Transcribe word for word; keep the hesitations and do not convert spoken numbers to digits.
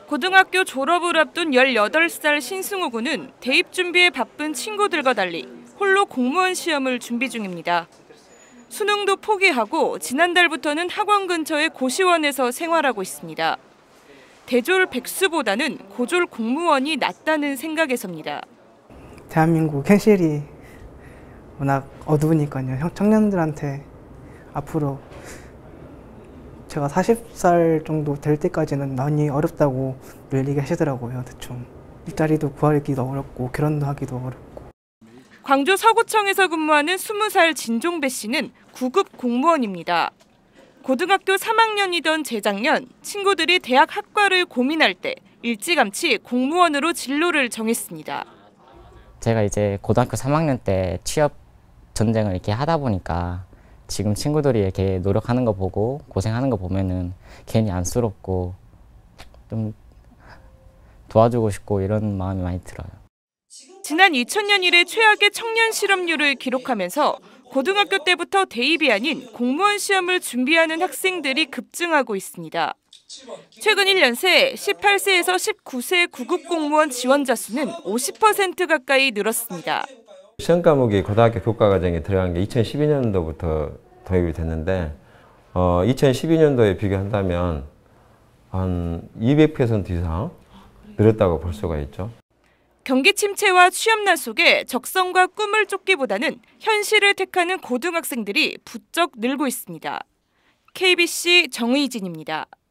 고등학교 졸업을 앞둔 열여덟 살 신승우 군은 대입 준비에 바쁜 친구들과 달리 홀로 공무원 시험을 준비 중입니다. 수능도 포기하고 지난달부터는 학원 근처의 고시원에서 생활하고 있습니다. 대졸 백수보다는 고졸 공무원이 낫다는 생각에서입니다. 대한민국 현실이 워낙 어두우니까요. 청년들한테 앞으로 제가 마흔 살 정도 될 때까지는 많이 어렵다고 늘 얘기하시더라고요. 대충 일자리도 구하기도 어렵고 결혼도 하기도 어렵고. 광주 서구청에서 근무하는 스무 살 진종배 씨는 구급 공무원입니다. 고등학교 삼 학년이던 재작년 친구들이 대학 학과를 고민할 때 일찌감치 공무원으로 진로를 정했습니다. 제가 이제 고등학교 삼 학년 때 취업 전쟁을 이렇게 하다 보니까 지금 친구들이 이렇게 노력하는 거 보고 고생하는 거 보면은 괜히 안쓰럽고 좀 도와주고 싶고 이런 마음이 많이 들어요. 지난 이천 년 이래 최악의 청년 실업률을 기록하면서 고등학교 때부터 대입이 아닌 공무원 시험을 준비하는 학생들이 급증하고 있습니다. 최근 일 년 새 십팔 세에서 십구 세 구급 공무원 지원자 수는 오십 퍼센트 가까이 늘었습니다. 시험 과목이 고등학교 교과과정에 들어간 게 이천십이 년도부터 도입이 됐는데 어, 이천십이 년도에 비교한다면 한 이백 퍼센트 이상 늘었다고 볼 수가 있죠. 경기 침체와 취업난 속에 적성과 꿈을 쫓기보다는 현실을 택하는 고등학생들이 부쩍 늘고 있습니다. 케이비씨 정의진입니다.